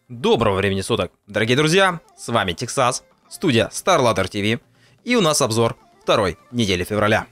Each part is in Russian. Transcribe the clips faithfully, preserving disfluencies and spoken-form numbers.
Доброго времени суток, дорогие друзья, с вами Texas, студия StarLadder ти ви, и у нас обзор второй недели февраля.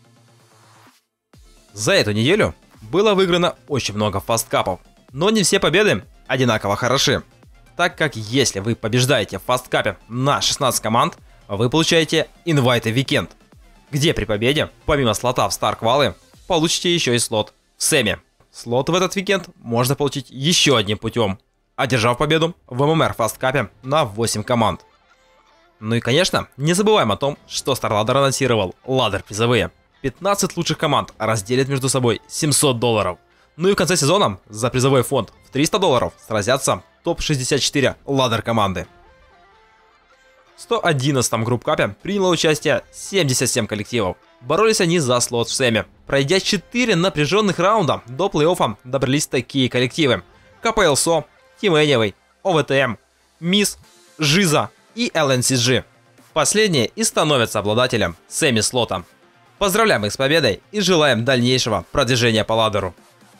За эту неделю было выиграно очень много фасткапов, но не все победы одинаково хороши, так как если вы побеждаете в фасткапе на шестнадцать команд, вы получаете инвайты в Weekend, где при победе, помимо слота в Старквалы, получите еще и слот в Сэме. Слот в этот Weekend можно получить еще одним путем, одержав победу в эм эм эр фасткапе на восемь команд. Ну и конечно, не забываем о том, что StarLadder анонсировал ладдер призовые. пятнадцать лучших команд разделят между собой семьсот долларов. Ну и в конце сезона за призовой фонд в триста долларов сразятся топ шестьдесят четыре ладдер команды. В сто одиннадцатом группкапе приняло участие семьдесят семь коллективов. Боролись они за слот в Сэме. Пройдя четыре напряженных раунда, до плей-оффа добрались такие коллективы: ка пэ эл эс о, Team Anyway, о вэ тэ эм, мисс, Жиза и эл эн си джи. Последние и становятся обладателем Сэмми-слота. Поздравляем их с победой и желаем дальнейшего продвижения по ладдеру.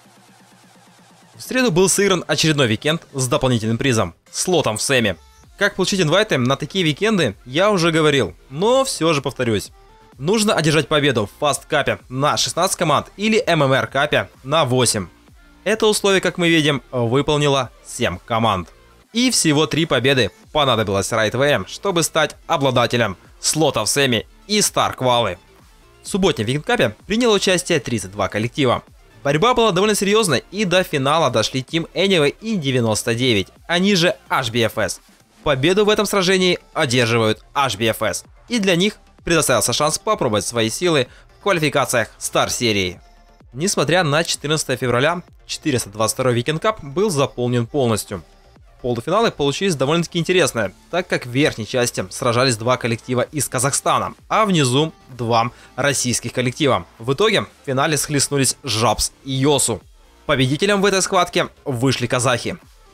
В среду был сыгран очередной Weekend с дополнительным призом – слотом в Сэме. Как получить инвайты на такие викенды, я уже говорил, но все же повторюсь. Нужно одержать победу в фасткапе на шестнадцать команд или эм эм эр капе на восемь. Это условие, как мы видим, выполнило семь команд. И всего три победы понадобилось Райтвеям, чтобы стать обладателем слота в Сэме и Старквалы. В субботнем Weekend-капе приняло участие тридцать два коллектива. Борьба была довольно серьезной, и до финала дошли Team Anyway и девяносто девять, они же эйч би эф эс. Победу в этом сражении одерживают эйч би эф эс, и для них предоставился шанс попробовать свои силы в квалификациях Стар-серии. Несмотря на четырнадцатое февраля, четыреста двадцать второй Weekend-кап был заполнен полностью. Полуфиналы получились довольно-таки интересные, так как в верхней части сражались два коллектива из Казахстана, а внизу два российских коллектива. В итоге в финале схлестнулись Жабс и Йосу. Победителем в этой схватке вышли казахи.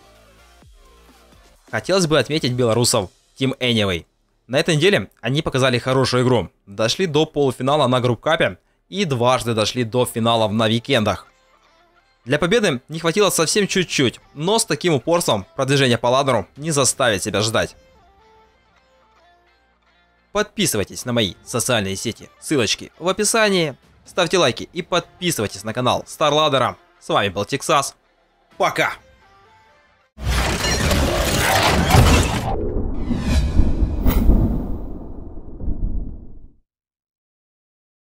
Хотелось бы отметить белорусов Team Anyway. На этой неделе они показали хорошую игру, дошли до полуфинала на группкапе и дважды дошли до финалов на викендах. Для победы не хватило совсем чуть-чуть, но с таким упорством продвижение по ладдеру не заставит себя ждать. Подписывайтесь на мои социальные сети, ссылочки в описании, ставьте лайки и подписывайтесь на канал StarLadder. С вами был Texas. Пока!